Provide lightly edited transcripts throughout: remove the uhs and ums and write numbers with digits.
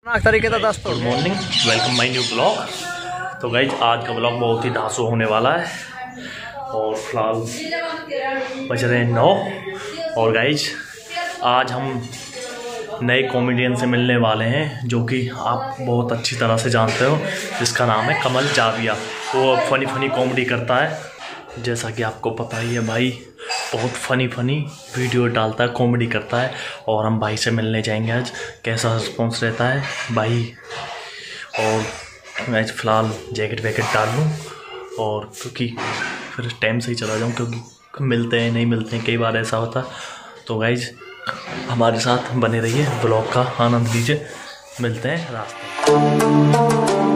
तरीके से दोस्तों good morning, welcome my new blog. तो गाइज आज का ब्लॉग बहुत ही धांसू होने वाला है और फिलहाल बज रहे हैं 9। और गाइज आज हम नए कॉमेडियन से मिलने वाले हैं जो कि आप बहुत अच्छी तरह से जानते हो, जिसका नाम है कमल जाविया। वो फ़नी कॉमेडी करता है, जैसा कि आपको पता ही है। भाई बहुत फ़नी वीडियो डालता है, कॉमेडी करता है। और हम भाई से मिलने जाएंगे आज, कैसा रिस्पॉन्स रहता है भाई। और मैं फ़िलहाल जैकेट वैकेट डाल लूँ और क्योंकि फिर टाइम से ही चला जाऊँ, क्योंकि मिलते हैं नहीं मिलते हैं, कई बार ऐसा होता। तो गाइज हमारे साथ बने रहिए, ब्लॉग का आनंद लीजिए। मिलते हैं रास्ते।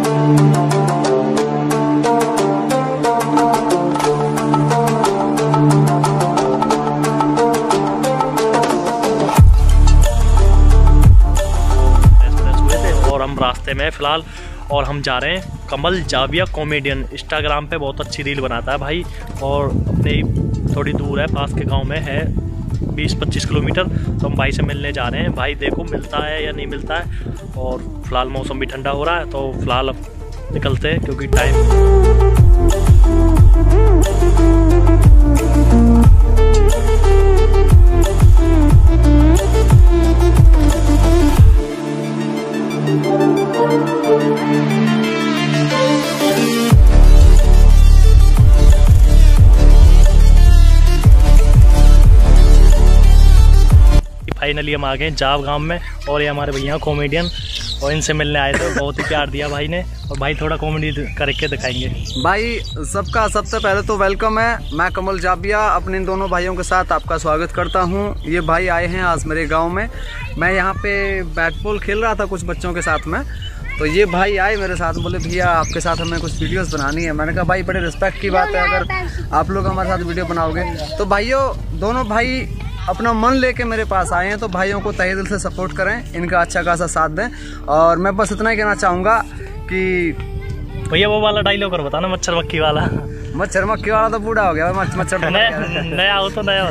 रास्ते में फ़िलहाल और हम जा रहे हैं कमल जाविया कॉमेडियन। इंस्टाग्राम पे बहुत अच्छी रील बनाता है भाई, और अपने थोड़ी दूर है, पास के गांव में है, 20-25 किलोमीटर। तो हम भाई से मिलने जा रहे हैं। भाई देखो मिलता है या नहीं मिलता है। और फिलहाल मौसम भी ठंडा हो रहा है, तो फिलहाल अब निकलते हैं क्योंकि टाइम फाइनली हम आ गए जाव गांव में। और ये हमारे भैया कॉमेडियन, और इनसे मिलने आए थे। बहुत ही प्यार दिया भाई ने, और भाई थोड़ा कॉमेडी करके दिखाएंगे। भाई सबका सबसे पहले तो वेलकम है। मैं कमल जाविया अपने इन दोनों भाइयों के साथ आपका स्वागत करता हूं। ये भाई आए हैं आज मेरे गांव में। मैं यहां पे बैट बॉल खेल रहा था कुछ बच्चों के साथ में, तो ये भाई आए मेरे साथ, बोले भैया आपके साथ हमें कुछ वीडियोस बनानी है। मैंने कहा भाई बड़े रिस्पेक्ट की बात है अगर आप लोग हमारे साथ वीडियो बनाओगे। तो भाइयों दोनों भाई अपना मन लेके मेरे पास आए हैं, तो भाइयों को तहे दिल से सपोर्ट करें, इनका अच्छा खासा साथ दें। और मैं बस इतना ही कहना चाहूँगा कि भैया वो वाला डायलॉग और बताना, मच्छर मक्खी वाला। मच्छर मक्खी वाला तो बूढ़ा हो गया, मच्छर तो नया हो तो नया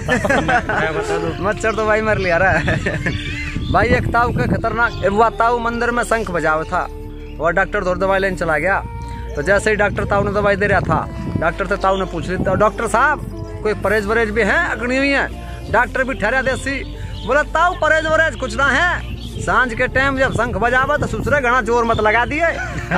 होता। मच्छर तो भाई मर लिया रहा है। भाई एक ताऊ का खतरनाक, वो ताऊ मंदिर में शंख बजावा था, और डॉक्टर दौड़ दवाई लेने चला गया। तो जैसे ही डॉक्टर ताऊ ने दवाई दे रहा था, डॉक्टर से ताऊ ने पूछ ली, डॉक्टर साहब कोई परहेज वरहेज भी है अग्नि हुई है? डॉक्टर भी ठहरा देसी, बोला ताऊ परहेज वरहेज कुछ ना है, सांझ के टाइम जब शंख बजावा तो दूसरे घना जोर मत लगा दिए,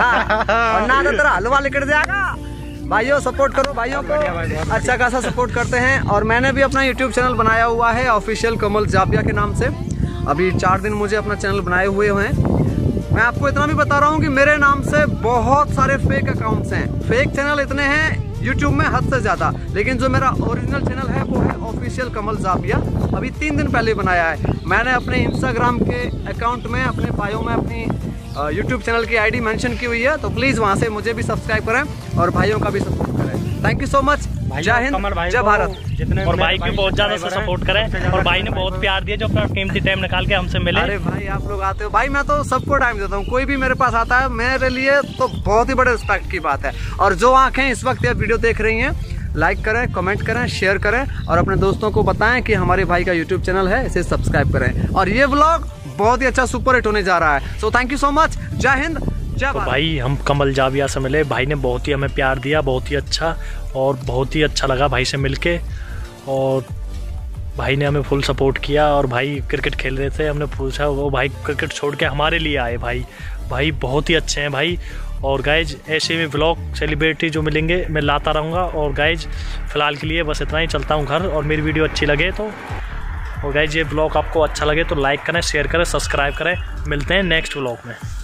और ना तो तेरा हलवा निकल जाएगा। भाइयों सपोर्ट करो, भाइयों को अच्छा खासा सपोर्ट करते हैं। और मैंने भी अपना यूट्यूब चैनल बनाया हुआ है ऑफिशियल कमल जाविया के नाम से। अभी 4 दिन मुझे अपना चैनल बनाए हुए हैं। मैं आपको इतना भी बता रहा हूँ कि मेरे नाम से बहुत सारे फेक अकाउंट्स हैं, फेक चैनल इतने हैं यूट्यूब में हद से ज़्यादा। लेकिन जो मेरा ओरिजिनल चैनल है वो है ऑफिशियल कमल जाविया। अभी 3 दिन पहले बनाया है मैंने। अपने इंस्टाग्राम के अकाउंट में, अपने बायो में अपनी यूट्यूब चैनल की आईडी मेंशन की हुई है, तो प्लीज़ वहाँ से मुझे भी सब्सक्राइब करें और भाइयों का भी सपोर्ट करें। Thank you so much. जय हिंद, जय भारत। और भाई भी बहुत ज़्यादा सपोर्ट करें, और भाई ने बहुत प्यार दिया जो अपना कीमती टाइम निकाल के हमसे मिले। अरे भाई आप लोग आते हो भाई, मैं तो सबको टाइम देता हूँ। कोई भी मेरे पास आता है मेरे लिए तो बहुत ही बड़े रिस्पेक्ट की बात है। और जो आंखें इस वक्त ये वीडियो देख रही हैं, लाइक करें, कमेंट करें, शेयर करें, और अपने दोस्तों को बताएं कि हमारे भाई का यूट्यूब चैनल है, इसे सब्सक्राइब करें। और ये व्लॉग बहुत ही अच्छा सुपर हिट होने जा रहा है। So thank you so much. जय हिंद, जय भारत। भाई हम कमल जाविया से मिले, भाई ने बहुत ही हमें प्यार दिया, बहुत ही अच्छा, और बहुत ही अच्छा लगा भाई से मिलके। और भाई ने हमें फुल सपोर्ट किया। और भाई क्रिकेट खेल रहे थे, हमने पूछा, वो भाई क्रिकेट छोड़ के हमारे लिए आए। भाई बहुत ही अच्छे हैं भाई। और गाइज ऐसे में व्लॉग सेलिब्रिटी जो मिलेंगे मैं लाता रहूँगा। और गाइज फ़िलहाल के लिए बस इतना ही, चलता हूँ घर। और मेरी वीडियो अच्छी लगे तो, और गाइज ये व्लॉग आपको अच्छा लगे तो लाइक करें, शेयर करें, सब्सक्राइब करें। मिलते हैं नेक्स्ट व्लॉग में।